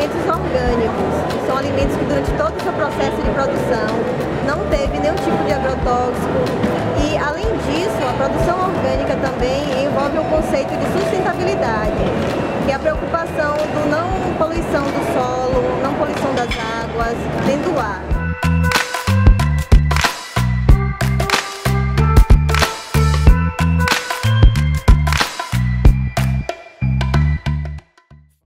alimentos orgânicos. São alimentos que durante todo o seu processo de produção não teve nenhum tipo de agrotóxico. E além disso, a produção orgânica também envolve o conceito de sustentabilidade, que é a preocupação do não poluição do solo, não poluição das águas, nem do ar.